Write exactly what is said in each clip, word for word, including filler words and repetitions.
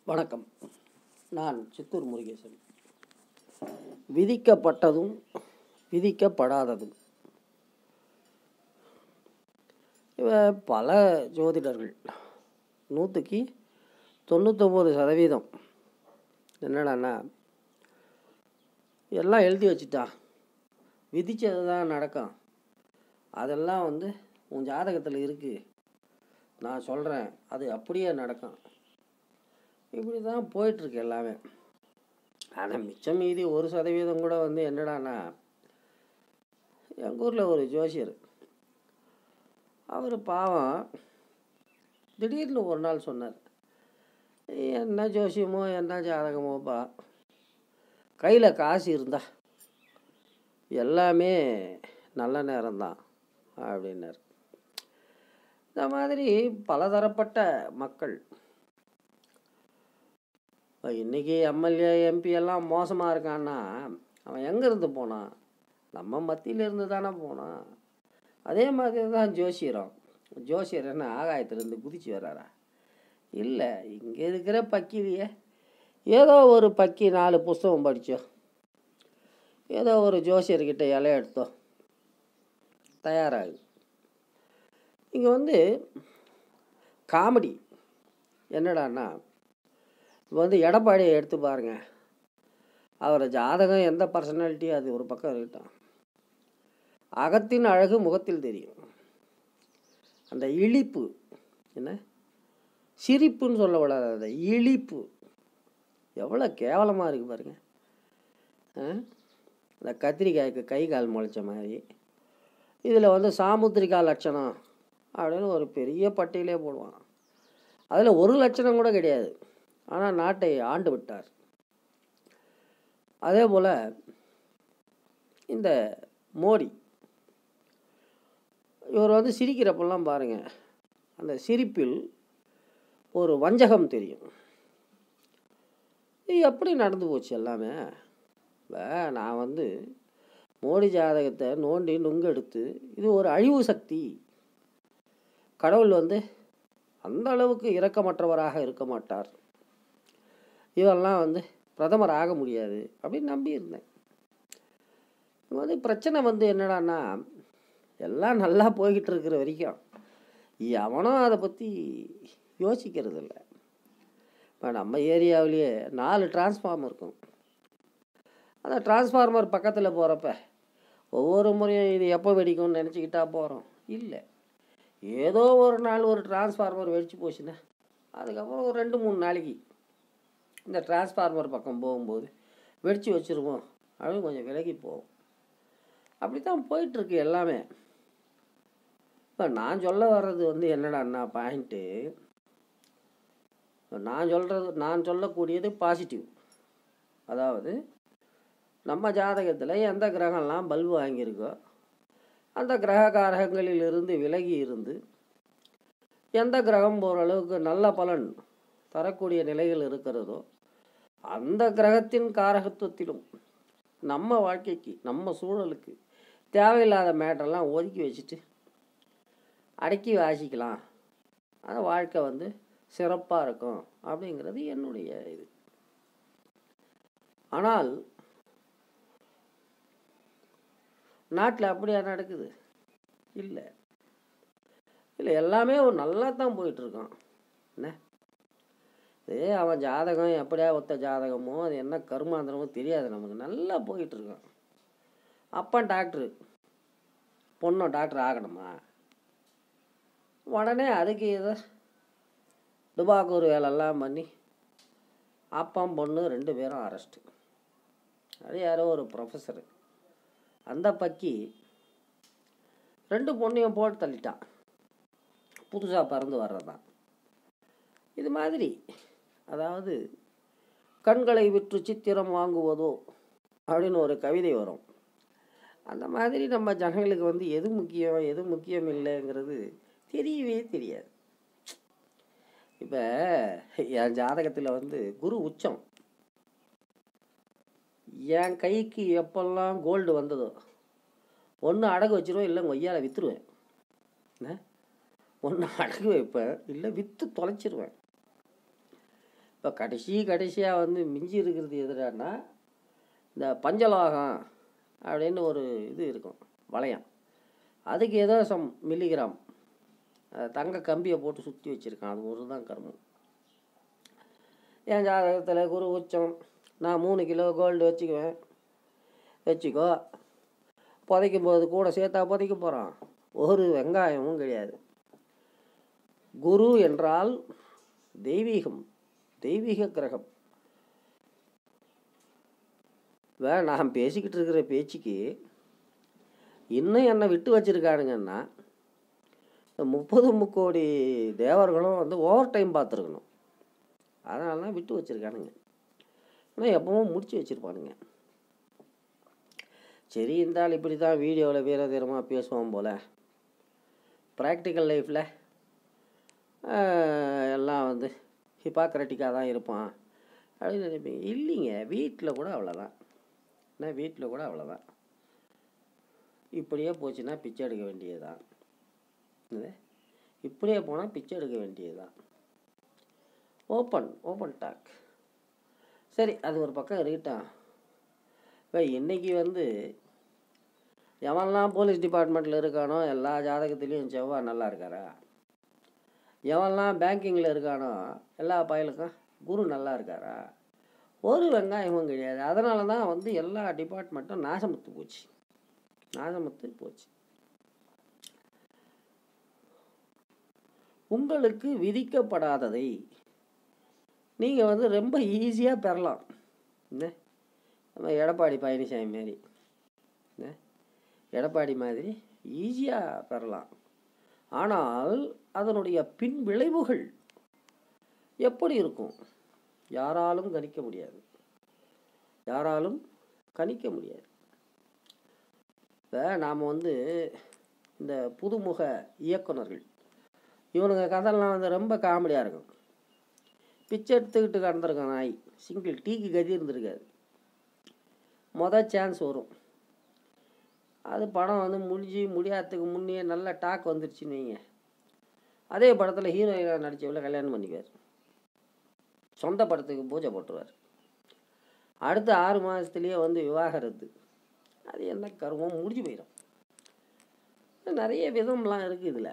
வணக்கம். நான் சித்தூர் முருகேசன். விதிக்கப்பட்டதும் விதிக்கப்படாததும். இவ பல ஜோதிடர்கள் நூற்றுக்கு தொண்ணூத்தொம்பது சதவீதம் என்னடான்னா எல்லாம் எழுதி வச்சுட்டா, விதிச்சது தான் நடக்கும், அதெல்லாம் வந்து உன் ஜாதகத்தில் இருக்குது, நான் சொல்கிறேன் அது அப்படியே நடக்கும், இப்படி தான் போயிட்டுருக்கு எல்லாமே. ஆனால் மிச்சம் மீதி ஒரு சதவீதம் கூட வந்து என்னடான்னா, எங்கள் ஊரில் ஒரு ஜோசியர், அவர் பாவம் திடீர்னு ஒரு நாள் சொன்னார், என்ன ஜோசியமோ என்ன ஜாதகமோப்பா, கையில் காசு இருந்தா எல்லாமே நல்ல நேரம்தான் அப்படின்னார். இந்த மாதிரி பலதரப்பட்ட மக்கள் இன்றைக்கி எம்எல்ஏ எம்பி எல்லாம் மோசமாக இருக்கான்னா அவன் எங்கேருந்து போனான்? நம்ம மத்தியிலேருந்து தானே போனான். அதே மாதிரி தான் ஜோசியரும். ஜோசியர் என்ன ஆகாயத்திலேருந்து குதிச்சு வர்றாரா? இல்லை, இங்கே இருக்கிற பக்கிரியை ஏதோ ஒரு பக்கி நாலு புஸ்தகம் படித்தோம், ஏதோ ஒரு ஜோசியர்கிட்ட இலைய எடுத்தோம், தயாராகு. இங்கே வந்து காமெடி என்னடான்னா, வந்து எடப்பாடியை எடுத்து பாருங்க, அவரை ஜாதகம் எந்த பர்சனாலிட்டி அது ஒரு பக்கம் இருக்கட்டும், அகத்தின் அழகு முகத்தில் தெரியும். அந்த இழிப்பு என்ன, சிரிப்புன்னு சொல்ல விடாது, அந்த இழிப்பு எவ்வளோ கேவலமாக இருக்குது பாருங்க. இந்த கத்திரிக்காய்க்கு கை கால் முளைச்ச மாதிரி இதில் வந்து சாமுத்திரிகா லட்சணம் அப்படின்னு ஒரு பெரிய பட்டியலே போடுவான். அதில் ஒரு லட்சணம் கூட கிடையாது, ஆனால் நாட்டை ஆண்டு விட்டார். அதே போல் இந்த மோடி, இவர் வந்து சிரிக்கிறப்பெல்லாம் பாருங்கள், அந்த சிரிப்பில் ஒரு வஞ்சகம் தெரியும். இது எப்படி நடந்து போச்சு எல்லாமே. நான் வந்து மோடி ஜாதகத்தை நோண்டி நுங்கெடுத்து, இது ஒரு அழிவு சக்தி, கடவுள் வந்து அந்த அளவுக்கு இரக்கமற்றவராக இருக்க மாட்டார், இதெல்லாம் வந்து பிரதமர் ஆக முடியாது அப்படின்னு நம்பியிருந்தேன். வந்து பிரச்சனை வந்து என்னடான்னா, எல்லாம் நல்லா போய்கிட்டு இருக்கிற வரைக்கும் எவனும் அதை பற்றி யோசிக்கிறது இல்லை. இப்போ நம்ம ஏரியாவிலேயே நாலு டிரான்ஸ்ஃபார்மர் இருக்கும். அந்த டிரான்ஸ்ஃபார்மர் பக்கத்தில் போகிறப்ப ஒவ்வொரு முறையும் இது எப்போ வெடிக்கும்னு நினச்சிக்கிட்டா போகிறோம். இல்லை, ஏதோ ஒரு நாள் ஒரு டிரான்ஸ்ஃபார்மர் வெடிச்சு போச்சுன்னா அதுக்கப்புறம் ஒரு ரெண்டு மூணு நாளைக்கு இந்த டிரான்ஸ்ஃபார்மர் பக்கம் போகும்போது வெடித்து வச்சுருவோம் அப்படின்னு கொஞ்சம் விலகி போவோம். அப்படி தான் போயிட்டுருக்கு எல்லாமே. இப்போ நான் சொல்ல வர்றது வந்து என்னடான்னா பாயிண்ட்டு, நான் சொல்கிறது நான் சொல்லக்கூடியது பாசிட்டிவ். அதாவது நம்ம ஜாதகத்தில் எந்த கிரகம்லாம் பல்பு வாங்கியிருக்கோ அந்த கிரக காரகங்களிலிருந்து விலகி இருந்து எந்த கிரகம் ஓரளவுக்கு நல்ல பலன் தரக்கூடிய நிலைகள் இருக்கிறதோ அந்த கிரகத்தின் காரகத்துவத்திலும் நம்ம வாழ்க்கைக்கு நம்ம சூழலுக்கு தேவையில்லாத மேட்டரெல்லாம் ஒதுக்கி வச்சுட்டு அடக்கி வாசிக்கலாம், அந்த வாழ்க்கை வந்து சிறப்பாக இருக்கும் அப்படிங்கிறது என்னுடைய இது. ஆனால் நாட்டில் அப்படியா நடக்குது? இல்லை இல்லை, எல்லாமே ஒரு நல்லா தான் போயிட்டுருக்கான். என்ன ஏ அவன் ஜாதகம் எப்படியா ஒத்த ஜாதகமோ அது என்ன கருமாந்திரமோ தெரியாது, நமக்கு நல்லா போயிட்டுருக்கான். அப்பன் டாக்டரு, பொண்ணும் டாக்டர் ஆகணுமா, உடனே அதுக்கு ஏதோ துபாக்கூர் வேலையெல்லாம் பண்ணி அப்பன் பொண்ணு ரெண்டு பேரும் அரெஸ்ட்டு. அது யாரோ ஒரு ப்ரொஃபஸரு, அந்த பக்கி ரெண்டு பொண்ணையும் போட்டு தள்ளிட்டான், புதுசாக பறந்து வர்றதான். இது மாதிரி அதாவது கண்களை விற்று சித்திரம் வாங்குவதோ அப்படின்னு ஒரு கவிதை வரும். அந்த மாதிரி நம்ம ஜனங்களுக்கு வந்து எது முக்கியம் எது முக்கியம் இல்லைங்கிறது தெரியவே தெரியாது. இப்போ என் ஜாதகத்தில் வந்து குரு உச்சம், என் கைக்கு எப்பெல்லாம் கோல்டு வந்ததோ ஒன்று அடகு வச்சிருவேன், இல்லை கொய்யால விற்றுருவேன். ஒன்று அடகு வைப்பேன், இல்லை விற்று தொலைச்சிருவேன். இப்போ கடைசி கடைசியாக வந்து மிஞ்சி இருக்கிறது எதுடான்னா இந்த பஞ்சலோகம் அப்படின்னு ஒரு இது இருக்கும் வளையம். அதுக்கு ஏதோ சம் மில்லிகிராம் தங்க கம்பியை போட்டு சுற்றி வச்சுருக்கான். அது ஒரு தான் கர்மம். என் ஜாதகத்தில் குரு உச்சம், நான் மூணு கிலோ கோல்டு வச்சுக்குவேன், வச்சுக்கோ. புதைக்கும் போது கூட சேர்த்தா புதைக்க போகிறான், ஒரு வெங்காயமும் கிடையாது. குரு என்றால் தெய்வீகம், தெய்வீக கிரகம். வே நான் பேசிக்கிட்டு இருக்கிற பேச்சுக்கு இன்னும் என்னை விட்டு வச்சுருக்கானுங்கன்னா முப்பது முக்கோடி தேவர்களும் வந்து ஓவர் டைம் பார்த்துருக்கணும். அதனால தான் விட்டு வச்சுருக்கானுங்க. ஆனால் எப்பவும் முடிச்சு வச்சுருப்பானுங்க. சரி, இருந்தாலும் இப்படி தான் வீடியோவில் வீர தீரமாக பேசுவோம் போல். ப்ராக்டிக்கல் லைஃப்பில் எல்லாம் வந்து ஹிப்பாக்ரட்டிக்காக தான் இருப்பான் அப்படின்னு நினைப்பீங்க. இல்லைங்க, வீட்டில் கூட அவ்வளோதான். ஏன்னா வீட்டில் கூட அவ்வளோதான். இப்படியே போச்சுன்னா பிச்சை எடுக்க வேண்டியது தான். இப்படியே போனால் பிச்சை எடுக்க வேண்டியது தான். Open open talk. சரி, அது ஒரு பக்கம் இருக்கட்டும். இப்போ இன்றைக்கி வந்து எவன்லாம் போலீஸ் டிபார்ட்மெண்ட்டில் இருக்கானோ எல்லா ஜாதகத்துலேயும் செவ்வாய் நல்லா இருக்காரா? எவன்லாம் பேங்கிங்கில் இருக்கானோ எல்லா பயலுக்கும் குரு நல்லா இருக்காரா? ஒரு வெங்காயமும் கிடையாது. அதனால தான் வந்து எல்லா டிபார்ட்மெண்ட்டும் நாசமுத்து போச்சு, நாசமுத்து போச்சு. உங்களுக்கு விதிக்கப்படாததை நீங்கள் வந்து ரொம்ப ஈஸியாக பெறலாம். என்ன நம்ம எடப்பாடி பழனிசாமி மாரி, எடப்பாடி மாதிரி ஈஸியாக பெறலாம். ஆனால் அதனுடைய பின் விளைவுகள் எப்படி இருக்கும் யாராலும் கணிக்க முடியாது, யாராலும் கணிக்க முடியாது. இப்போ நாம் வந்து இந்த புதுமுக இயக்குனர்கள் இவனுங்க கதையெல்லாம் வந்து ரொம்ப காமெடியாக இருக்கும். பிச்சை எடுத்துக்கிட்டு கடந்திருக்கான் நாய், சிங்கிள் டீக்கு கதி இருந்திருக்காது. மொதல் சான்ஸ் வரும், அது படம் வந்து முடிஞ்சு முடியாததுக்கு முன்னே நல்ல டாக் வந்துருச்சுன்னு வைங்க. அதே படத்தில் ஹீரோயினாக நடித்தவளை கல்யாணம் பண்ணிக்குவார், சொந்த படத்துக்கு பூஜை போட்டுருவார். அடுத்த ஆறு மாதத்துலேயே வந்து விவாகரத்து. அது என்ன கருவம், முடிஞ்சு போயிடும். நிறைய விதம்லாம் இருக்குது இதில்.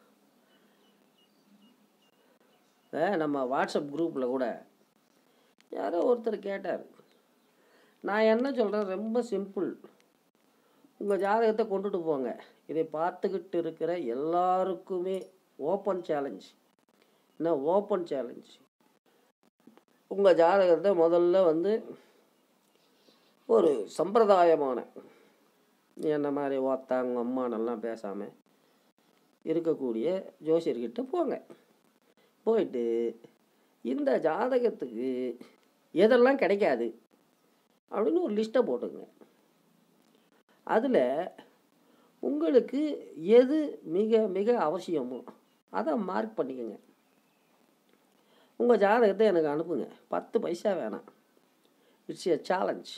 நம்ம வாட்ஸ்அப் குரூப்பில் கூட யாரோ ஒருத்தர் கேட்டார். நான் என்ன சொல்கிறேன், ரொம்ப சிம்பிள். உங்கள் ஜாதகத்தை கொண்டுட்டு போங்க, இதை பார்த்துக்கிட்டு இருக்கிற எல்லாருக்குமே ஓப்பன் சேலஞ்ச். என்ன ஓப்பன் சேலஞ்ச்? உங்கள் ஜாதகத்தை முதல்ல வந்து ஒரு சம்பிரதாயமான, என்ன மாதிரி ஓத்தாங்க அம்மானெல்லாம் பேசாமல் இருக்கக்கூடிய ஜோசியர்கிட்ட போங்க. போயிட்டு இந்த ஜாதகத்துக்கு எதெல்லாம் கிடைக்காது அப்படின்னு ஒரு லிஸ்ட்டை போட்டுங்க. அதில் உங்களுக்கு எது மிக மிக அவசியமோ அதை மார்க் பண்ணிக்கோங்க. உங்கள் ஜாதகத்தை எனக்கு அனுப்புங்க, பத்து பைசா வேணாம். It's a challenge.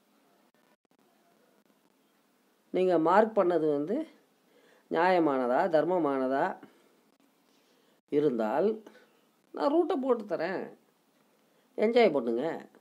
நீங்கள் மார்க் பண்ணது வந்து நியாயமானதா தர்மமானதா இருந்தால் நான் ரூட்டை போட்டு தரேன், என்ஜாய் பண்ணுங்க.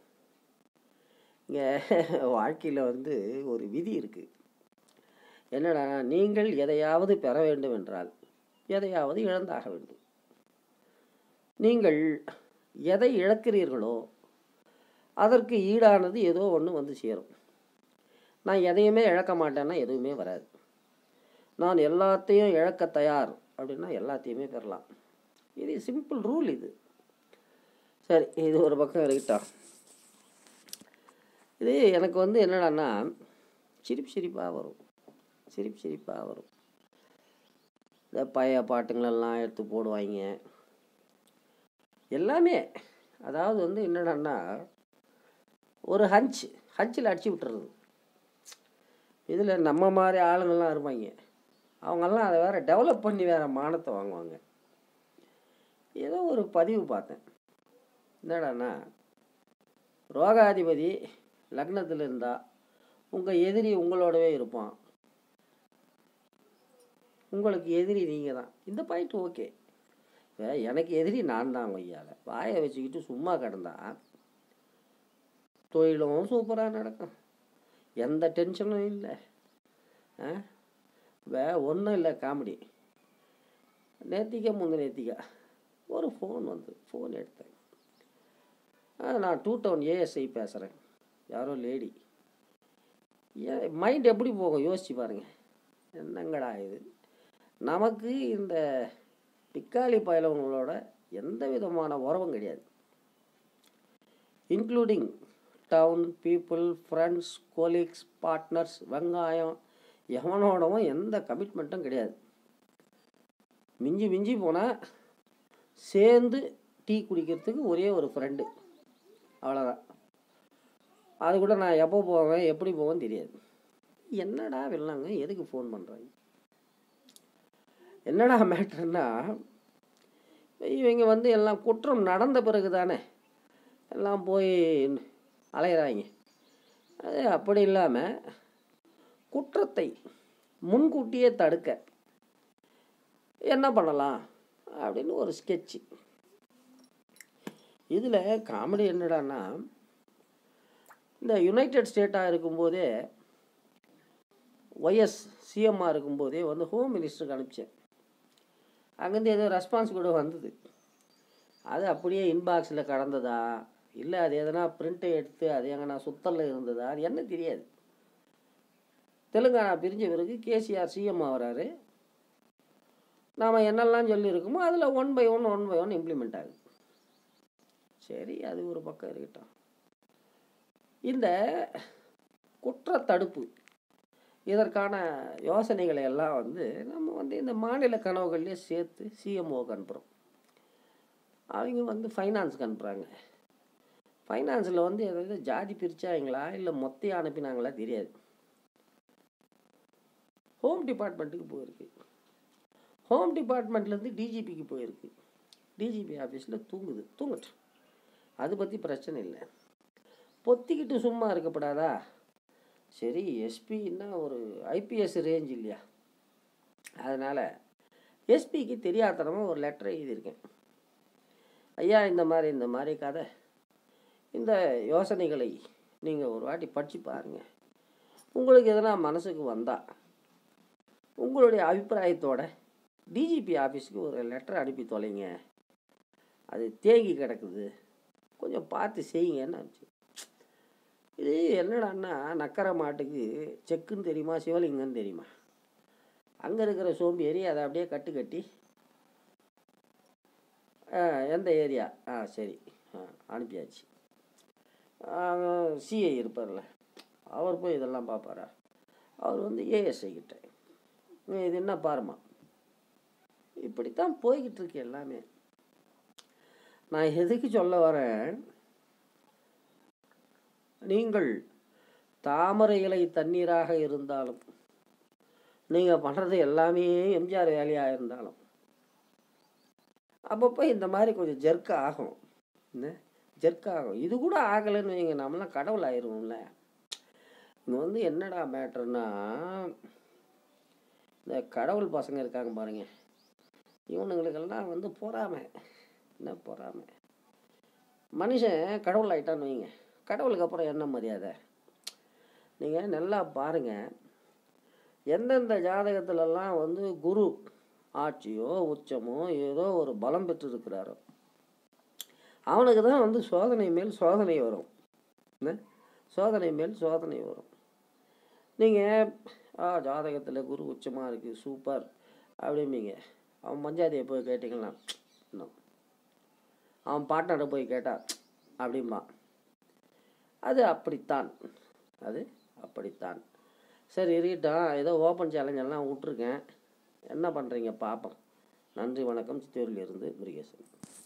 இங்கே வாழ்க்கையில் வந்து ஒரு விதி இருக்குது. என்னடா, நீங்கள் எதையாவது பெற வேண்டும் என்றால் எதையாவது இழந்தாக வேண்டும். நீங்கள் எதை இழக்கிறீர்களோ அதற்கு ஈடானது ஏதோ ஒன்று வந்து சேரும். நான் எதையுமே இழக்க மாட்டேன்னா எதுவுமே வராது. நான் எல்லாத்தையும் இழக்க தயார் அப்படின்னா எல்லாத்தையுமே பெறலாம். இது சிம்பிள் ரூல் இது. சரி, இது ஒரு பக்கம் இருக்கட்டும். இது எனக்கு வந்து என்னடான்னா சிரிப்பு சிரிப்பாக வரும், சிரிப்பு சிரிப்பாக வரும். இந்த பழைய பாட்டுங்களெல்லாம் எடுத்து போடுவாங்க எல்லாமே. அதாவது வந்து என்னடான்னா ஒரு ஹஞ்ச் ஹஞ்சில் அடிச்சு விட்டுறது. இதில் நம்ம மாதிரி ஆளுங்கள்லாம் இருப்பாங்க, அவங்கெல்லாம் அதை வேறு டெவலப் பண்ணி வேறு மானத்தை வாங்குவாங்க. ஏதோ ஒரு பதிவு பார்த்தேன், என்னடான்னா ரோகாதிபதி லக்னத்தில் இருந்தால் உங்கள் எதிரி உங்களோடவே இருப்பான், உங்களுக்கு எதிரி நீங்கள் தான். இந்த பாயிண்ட் ஓகே. இப்போ எனக்கு எதிரி நான் தான் கொய்யால வாயை வச்சுக்கிட்டு சும்மா கிடந்தா தொழிலும் சூப்பராக நடக்கும், எந்த டென்ஷனும் இல்லை. ஆ வே ஒன்றும் இல்லை. காமெடி நேத்திக்கா முந்த நேத்திக்கா ஒரு ஃபோன் வந்து ஃபோன் எடுத்தேன். ஆ நான் டூ டவுன் ஏஎஸ்ஐ பேசுகிறேன். யாரோ லேடி. ஏன் மைண்ட் எப்படி போகும் யோசிச்சு பாருங்கள். என்னங்கடா இது, நமக்கு இந்த பிக்காளி பயலவங்களோட எந்த விதமான உறவும் கிடையாது. Including town people, friends, colleagues, partners, வெங்காயம், எவனோடவும் எந்த கமிட்மெண்ட்டும் கிடையாது. மிஞ்சி மிஞ்சி போனால் சேர்ந்து டீ குடிக்கிறதுக்கு ஒரே ஒரு ஃப்ரெண்டு, அவ்வளோதான். அது கூட நான் எப்போ போவேன் எப்படி போவேன்னு தெரியாது. என்னடா வெள்ளாங்க எதுக்கு ஃபோன் பண்ணுறாங்க? என்னடா மேட்டர்னா, இவங்க வந்து எல்லாம் குற்றம் நடந்த பிறகு தானே எல்லாம் போய் அலையிறாங்க. அது அப்படி இல்லாமல் குற்றத்தை முன்கூட்டியே தடுக்க என்ன பண்ணலாம் அப்படின்னு ஒரு ஸ்கெட்சு. இதில் காமெடி என்னடான்னா, இந்த யுனைடெட் ஸ்டேட்டாக இருக்கும்போதே ஒய்எஸ் சிஎம்மாக இருக்கும்போதே வந்து ஹோம் மினிஸ்டருக்கு அனுப்பிச்சேன். அங்கேருந்து ஏதோ ரெஸ்பான்ஸ் கூட வந்தது. அது அப்படியே இன்பாக்ஸில் கடந்ததா இல்லை அது எதனா பிரிண்ட்டை எடுத்து அது எங்கன்னா சுத்தலில் இருந்ததா அது என்ன தெரியாது. தெலுங்கானா பிரிஞ்ச பிறகு கேசிஆர் சிஎம் ஆகிறாரு. நாம் என்னெல்லாம் சொல்லியிருக்கோமோ அதில் one by one one by one implement ஆகுது. சரி, அது ஒரு பக்கம் இருக்கட்டும். இந்த குற்றத்தடுப்பு இதற்கான யோசனைகளை எல்லாம் வந்து நம்ம வந்து இந்த மாநில கனவுகள்லேயே சேர்த்து சிஎம்ஓக்கு அனுப்புகிறோம். அவங்க வந்து ஃபைனான்ஸுக்கு அனுப்புகிறாங்க. ஃபைனான்ஸில் வந்து எதாவது ஜாதி பிரித்தாங்களா இல்லை மொத்தையாக அனுப்பினாங்களா தெரியாது. ஹோம் டிபார்ட்மெண்ட்டுக்கு போயிருக்கு. ஹோம் டிபார்ட்மெண்ட்லேருந்து டிஜிபிக்கு போயிருக்கு. டிஜிபி ஆஃபீஸில் தூங்குது, தூங்கட்டும், அது பற்றி பிரச்சனை இல்லை. பொத்திக்கிட்டு சும்மா இருக்கப்படாதா? சரி, எஸ்பின்னா ஒரு ஐபிஎஸ் ரேஞ்ச் இல்லையா, அதனால் எஸ்பிக்கு தெரியாதனமாக ஒரு லெட்டர் எழுதியிருக்கேன். ஐயா, இந்த மாதிரி இந்த மாதிரி கதை, இந்த யோசனைகளை நீங்கள் ஒரு வாட்டி படித்து பாருங்கள். உங்களுக்கு எதனா மனசுக்கு வந்தால் உங்களுடைய அபிப்பிராயத்தோட டிஜிபி ஆஃபீஸுக்கு ஒரு லெட்டர் அனுப்பி தொலைங்க. அது தேங்கி கிடக்குது, கொஞ்சம் பார்த்து செய்யுங்கன்னு ஆச்சு. இது என்னடான்னா, நக்கரை மாட்டுக்கு செக்குன்னு தெரியுமா சிவலிங்கன்னு தெரியுமா? அங்கே இருக்கிற சோம்பேறி அதை அப்படியே கட்டு கட்டி எந்த ஏரியா ஆ சரி ஆ அனுப்பியாச்சு. சிஐ இருப்பார்ல, அவர் போய் இதெல்லாம் பார்ப்பாரா? அவர் வந்து ஏஎஸ்ஐ கிட்ட இது என்ன பாருமா, இப்படித்தான் போய்கிட்டு இருக்கு எல்லாமே. நான் எதுக்கு சொல்ல வரேன், நீங்கள் தாமரை இலை தண்ணீராக இருந்தாலும் நீங்கள் பண்ணுறது எல்லாமே எம்ஜிஆர் வேலையாக இருந்தாலும் அப்பப்போ இந்த மாதிரி கொஞ்சம் ஜெர்க் ஆகும். என்ன ஜெர்க் ஆகும். இது கூட ஆகலைன்னு வைங்க, நம்மளாம் கடவுள் ஆயிடுவோம்ல. இங்கே வந்து என்னடா மேட்டர்னா, இந்த கடவுள் பசங்க இருக்காங்க பாருங்க, இவனுங்களுக்கெல்லாம் வந்து பொறாமை. என்ன பொறாமை? மனுஷன் கடவுள் ஆகிட்டான்னு வைங்க, கடவுளுக்கு அப்புறம் என்ன மரியாதை? நீங்கள் நல்லா பாருங்கள், எந்தெந்த ஜாதகத்திலலாம் வந்து குரு ஆட்சியோ உச்சமோ ஏதோ ஒரு பலம் பெற்றிருக்கிறாரோ அவனுக்கு தான் வந்து சோதனை மேல் சோதனை வரும். என்ன சோதனை மேல் சோதனை வரும். நீங்கள் ஆ ஜாதகத்தில் குரு உச்சமாக இருக்குது சூப்பர் அப்படிம்பீங்க. அவன் பஞ்சாதியை போய் கேட்டிங்கன்னா இன்னும், அவன் பார்ட்னரை போய் கேட்டால் அப்படிம்பான். அது அப்படித்தான், அது அப்படித்தான். சரி இருக்கட்டும், ஏதோ ஓப்பன் சேலஞ்செல்லாம் விட்ருக்கேன், என்ன பண்ணுறீங்க பார்ப்போம். நன்றி, வணக்கம். சித்தூரிலிருந்து முருகேசன்.